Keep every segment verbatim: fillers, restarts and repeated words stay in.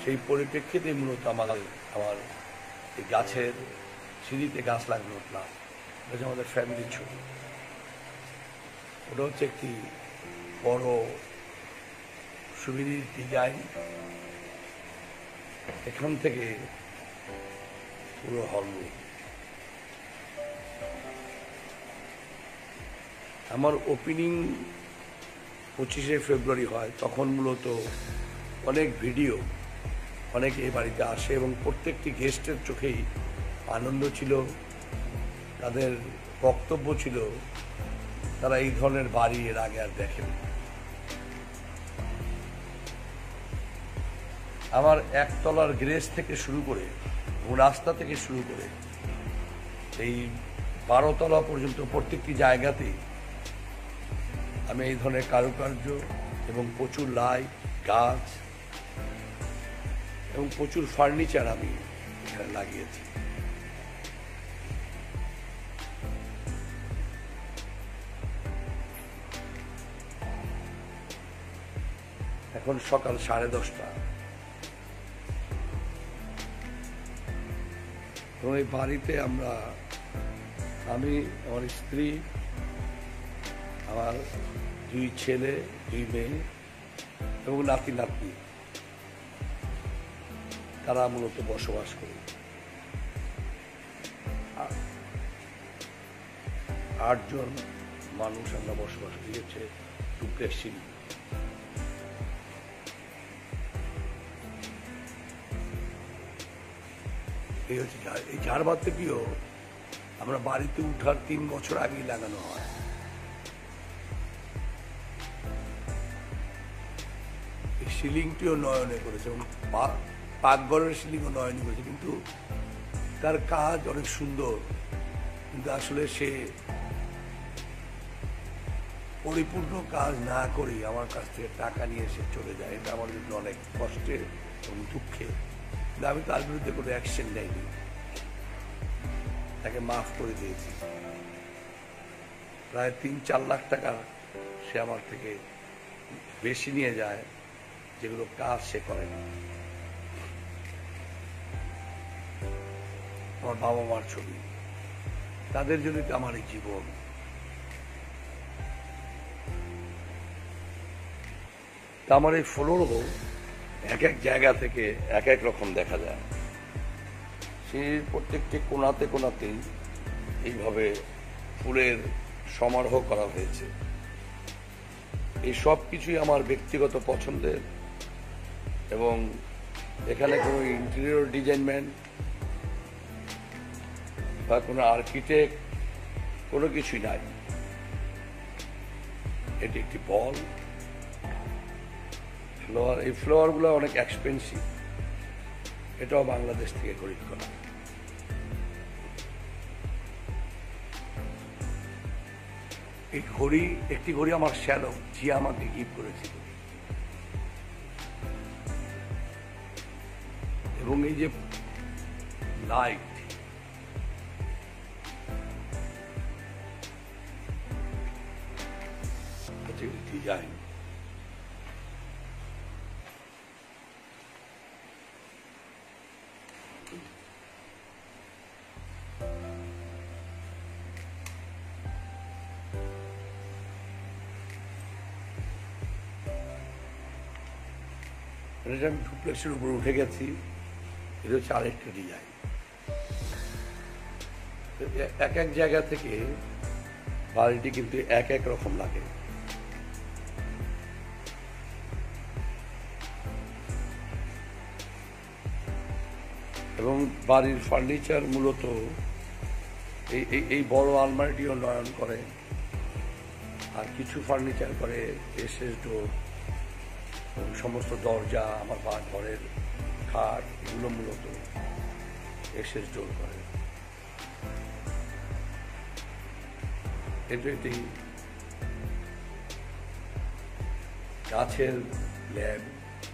সেই পরিপ্রেক্ষিতে মূলত আমার আমার এই গাছের সিঁড়িতে গাছ লাগানো প্ল্যান, এটা হচ্ছে আমাদের ফ্যামিলির ছবি। ওটা হচ্ছে একটি বড় সুবিধির ডিজাইন, এখান থেকে পুরো হলরুম। আমার ওপেনিং পঁচিশে ফেব্রুয়ারি হয়, তখন মূলত অনেক ভিডিও অনেকে এই বাড়িতে আসে এবং প্রত্যেকটি গেস্টের চোখেই আনন্দ ছিল, তাদের বক্তব্য ছিল তারা এই ধরনের বাড়ি এর আগে আর দেখেনি। আমার একতলার গ্রেস থেকে শুরু করে এবং রাস্তা থেকে শুরু করে এই বারোতলা পর্যন্ত প্রত্যেকটি জায়গাতেই আমি এই ধরনের কারুকার্য এবং প্রচুর লাইট, গাছ এবং প্রচুর ফার্নিচার আমি এখানে লাগিয়েছি। এখন সকাল সাড়ে দশটা এবং এই বাড়িতে আমরা, আমি, আমার স্ত্রী, আমার দুই ছেলে, দুই মেয়ে এবং নাতি নাতনি, তারা মূলত বসবাস করে। আটজন মানুষ আমরা বসবাস দিয়েছে ডুপ্লেক্স। এই হচ্ছে এই ঝাড়বাতিটিও আমরা বাড়িতে উঠার তিন বছর আগেই লাগানো হয়। এই সিলিংটিও নয়নে করেছে এবং পাকঘরের সিলিংও নয়নে করেছে, কিন্তু তার কাজ অনেক সুন্দর, কিন্তু আসলে সে পরিপূর্ণ কাজ না করেই আমার কাছ থেকে টাকা নিয়ে সে চলে যায়। এটা আমার জন্য অনেক কষ্টের এবং দুঃখের, কিন্তু আমি তার বিরুদ্ধে কোনো অ্যাকশন নেইনি, তাকে মাফ করে দিয়েছি। প্রায় তিন চার লাখ টাকা সে আমার থেকে বেশি নিয়ে যায়, যেগুলো কাজ সে করে না। আমার বাবা মার ছবি, তাদের জন্যই তো আমার এই জীবন। তা আমার এই ফ্লোরও এক এক জায়গা থেকে এক এক রকম দেখা যায়। সেই প্রত্যেকটি কোণাতে কোণাতেই এইভাবে ফুলের সমারোহ করা হয়েছে। এই সব কিছুই আমার ব্যক্তিগত পছন্দের এবং এখানে কোনো ইন্টেরিয়র ডিজাইনম্যান বা কোনো আর্কিটেক্ট কোনো কিছুই নাই। এটি একটি বল ফ্লোয়ার। এই ফ্লোয়ারগুলো অনেক এক্সপেন্সিভ, এটাও বাংলাদেশ থেকে খরিদ করা। এই ঘড়ি, একটি ঘড়ি আমার শ্যালক জিয়া আমাকে গিফট করেছিল, এবং এই যে লাইট, ডিজাইন, এটা আমি ডুপ্লেক্সের উপর উঠে গেছি। এটা হচ্ছে আরেকটা ডিজাইন। এক এক জায়গা থেকে বাড়িটি কিন্তু এক এক রকম লাগে। এবং বাড়ির ফার্নিচার মূলত এই এই বড় আলমারিটিও নয়ন করে, আর কিছু ফার্নিচার করে এসএস ডোর, সমস্ত দরজা, আমার বা ঘরের খাট, এগুলো মূলত এসএস ডোর করে। এটি গাছের ল্যাব,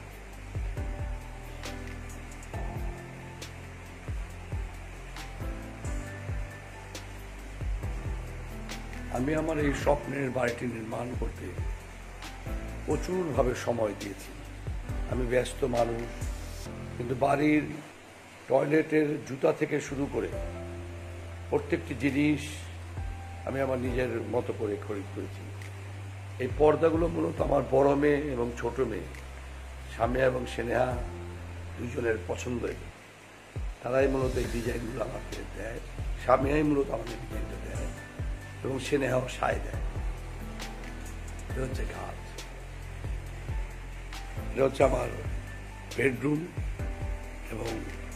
আমি আমার এই স্বপ্নের বাড়িটি নির্মাণ করতে প্রচুরভাবে সময় দিয়েছি। আমি ব্যস্ত মানুষ, কিন্তু বাড়ির টয়লেটের জুতা থেকে শুরু করে প্রত্যেকটি জিনিস আমি আমার নিজের মতো করে খরিদ করেছি। এই পর্দাগুলো মূলত আমার বড় মেয়ে এবং ছোট মেয়ে সামিয়া এবং স্নেহা দুজনের পছন্দের। তারাই মূলত এই ডিজাইনগুলো আমাকে দেয়। সামিয়াই মূলত আমাকে ডিজাইনটা দেয় এবং স্নেহাও সায় দেয়। এটা হচ্ছে কাজ। এটা হচ্ছে আমার বেডরুম এবং